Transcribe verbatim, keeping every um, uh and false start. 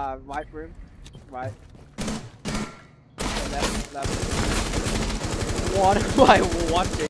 uh, right room. Right. Left, left. What am I watching?